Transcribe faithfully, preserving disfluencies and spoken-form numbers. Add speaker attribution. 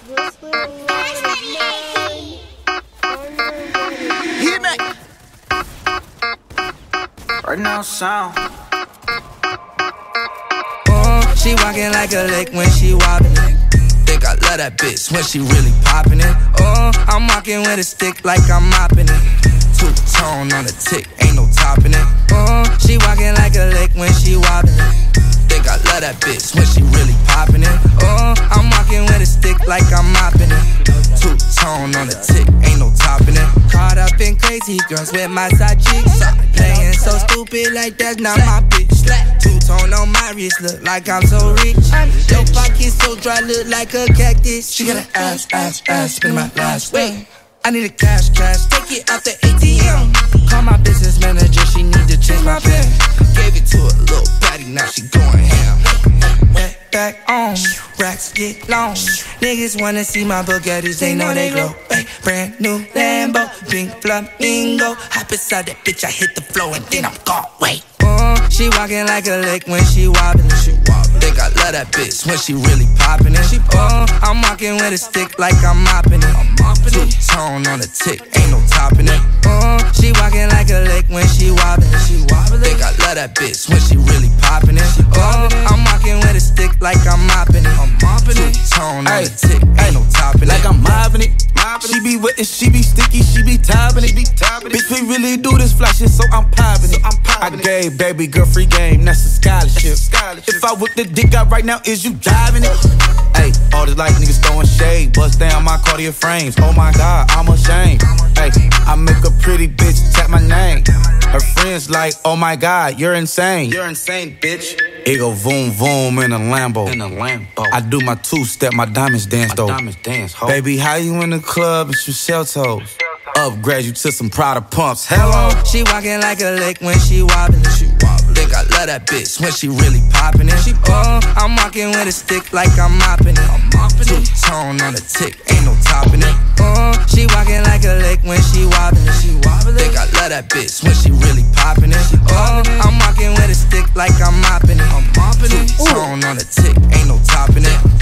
Speaker 1: Hit me. Right now, sound.
Speaker 2: Uh, she walking like a lick when she wobbling. Think I love that bitch when she really popping it. Uh, I'm walking with a stick like I'm mopping it. Two-tone on the tick, ain't no topping it. Uh, she walking like a lick when she wobbling. Think I love that bitch when she really popping it. Uh, I'm walking with a stick like I'm mopping it. Two-tone on the tick, ain't no topping it. Caught up in crazy girls with my side chicks. Playing so stupid like that's not my bitch. Two-tone on my wrist, look like I'm so rich. Your pocket so dry, look like a cactus. She got an ass, ass, ass, spin my last. Wait, I need a cash, cash, take it out the A T M. Call my business manager, she need to change my pen. Gave it to a little baddie, now she going ham. Back on, racks get long. Niggas wanna see my Bugattis, they know they glow. Ay, brand new Lambo, pink flamingo. Hop inside that bitch, I hit the floor and then I'm gone. Wait. Uh, she walking like a lick when she wobbling. She wobbling. Think I love that bitch when she really popping it. Uh, I'm walking with a stick like I'm mopping it. I'm mopping it. Two-tone on the tick, ain't no topping it. Uh, she walking like a lick when she wobbling. She wobbling. Think I love that bitch when she really popping it. Uh, I'm walking with a stick like I'm mopping it. I'm mopping it. Two-tone on the tick, ain't no topping it.
Speaker 3: Like I'm mopping it. She be wet and she be sticky, she be topping it. Bitch, we really do this fly shit, so I'm popping it. I gave baby girl free game, that's a scholarship. If I whip the dick out right now, is you driving it? Hey, all this like niggas throwing shade, bust down my Cartier frames. Oh my God, I'm ashamed. Hey, I make a pretty bitch tap my name. Her friends like, oh my God, you're insane. You're insane, bitch. It go voom voom in a Lambo. In a Lambo. I do my two step, my diamonds dance though. My diamonds dance, ho. Baby, how you in the club and you shell toes? Upgrade you to some Prada pumps. Hello.
Speaker 2: She walking like a lick when she wobbling. She wobbling. Think I love that bitch when she really popping it. She uh, I'm walking with a stick like I'm mopping it. I'm mopping it. Two-tone on the tick, ain't no topping it. Uh, she walking like a lick when she wobbling. She wobbling. Think I love that bitch when she really popping it. Uh, I'm walking with a stick like I'm mopping it. I'm mopping it. Two-tone on the tick, ain't no topping it.